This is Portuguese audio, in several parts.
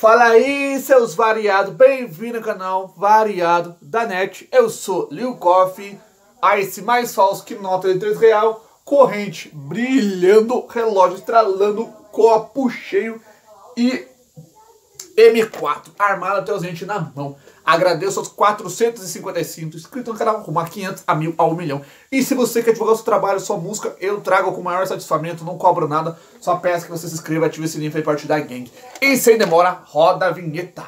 Fala aí, seus variados, bem-vindo ao canal Variado da Net. Eu sou Lil Coffee, Ice mais falso que nota de R$3, corrente brilhando, relógio estralando, copo cheio e M4 armado até os dentes na mão. Agradeço aos 455 inscritos no canal, rumo a 500, a 1000, a 1 milhão. E se você quer divulgar o seu trabalho, sua música, eu trago com o maior satisfamento, não cobro nada. Só peço que você se inscreva, ative o sininho para partir da gangue. E sem demora, roda a vinheta.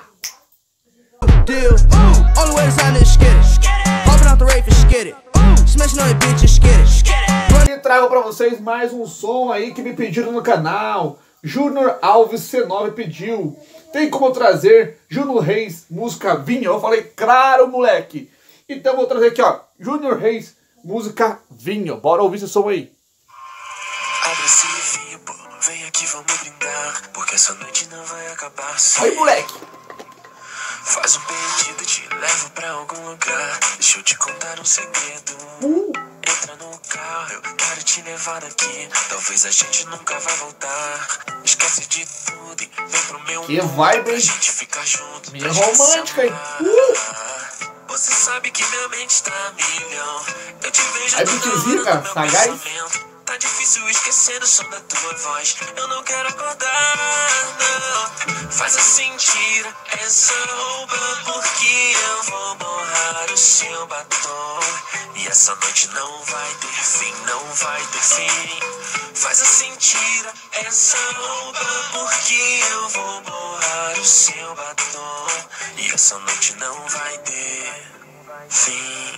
E trago para vocês mais um som aí que me pediram no canal. Júnior Alves C9 pediu. Tem como trazer Júnior Reis, música Vinho? Eu falei, claro, moleque. Então vou trazer aqui, ó, Júnior Reis, música Vinho. Bora ouvir esse som aí. Abre esse vinho, pô, vem aqui, vamos brindar, porque essa noite não vai acabar sem. Aí, moleque. Faz um pedido, te levo pra algum lugar. Deixa eu te contar um segredo. Entra no carro, eu quero te levar daqui. Talvez a gente nunca vai voltar. Esquece de tudo e vem pro meu que mundo vibe, pra hein? gente ficar junto. Minha romântica, hein? Você sabe que minha mente tá a milhão. Eu te vejo aí, toda hora Zica, no meu sagaz. pensamento. Tá difícil esquecer o som da tua voz. Eu não quero acordar, não. Faz assim, tira essa roupa, porque eu vou borrar o seu batom. E essa noite não vai ter fim, não vai ter fim. Faz assim, tira essa roupa, porque eu vou borrar o seu batom. E essa noite não vai ter fim.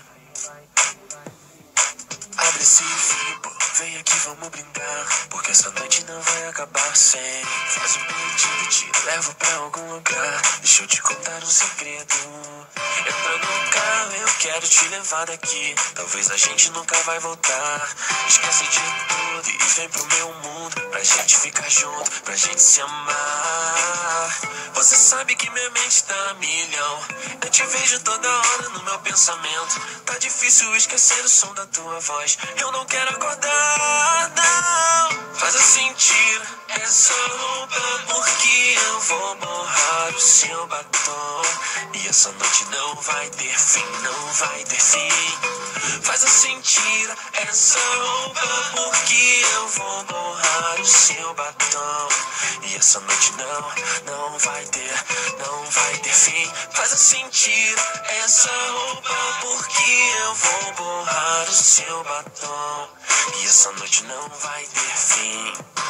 Abre esse vinho, vem aqui, vamos brindar, porque essa noite não vai acabar sem. Faz um pedido, te levo pra algum lugar. Deixa eu te contar um segredo. Entra no carro, eu quero te levar daqui. Talvez a gente nunca vai voltar. Esquece de tudo e vem pro meu mundo, pra gente ficar junto, pra gente se amar. Você sabe que minha mente tá a milhão. Eu te vejo toda hora no meu pensamento. Tá difícil esquecer o som da tua voz. Eu não quero acordar, não. Faz assim, tira essa roupa, porque eu vou borrar o seu batom. E essa noite não vai ter fim, não vai ter fim. Faz assim, tira essa roupa, porque eu vou borrar o seu batom. E essa noite não vai ter fim. Faz assim, tira essa roupa, porque eu vou borrar o seu batom. E essa noite não vai ter fim.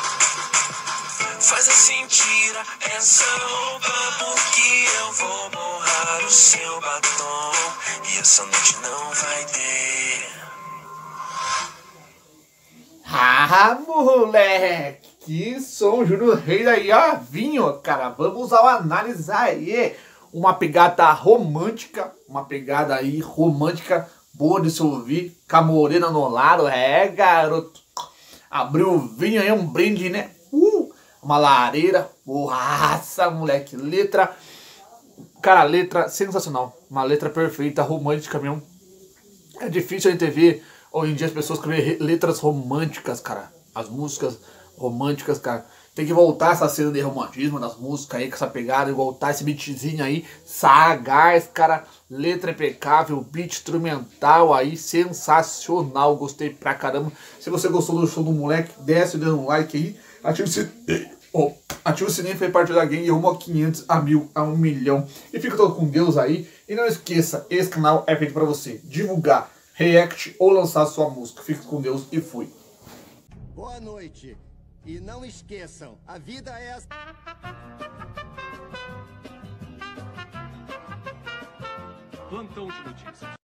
Faz assim, tira essa roupa, porque eu vou borrar o seu batom. E essa noite não vai ter. Ah, moleque, que som, Júnior Reis aí, ó, Vinho, cara, vamos ao análise aí, uma pegada romântica, boa de se ouvir, com a morena no lado, garoto, abriu o vinho aí, um brinde, né, uma lareira, porraça, moleque, letra, cara, letra sensacional, uma letra perfeita, romântica mesmo, é difícil a gente ver hoje em dia as pessoas escrevem letras românticas, cara. As músicas românticas, cara. Tem que voltar essa cena de romantismo das músicas aí, com essa pegada, e voltar esse beatzinho aí, sagaz, cara. Letra impecável, beat instrumental aí, sensacional. Gostei pra caramba. Se você gostou do show do moleque, desce, dê um like aí. Ativa o sininho, faz parte da gangue, rumo a 500, a 1000, a 1 milhão. E fica todo com Deus aí. E não esqueça, esse canal é feito pra você divulgar, react ou lançar sua música. Fique com Deus e fui. Boa noite. E não esqueçam, a vida é... Plantão de notícias.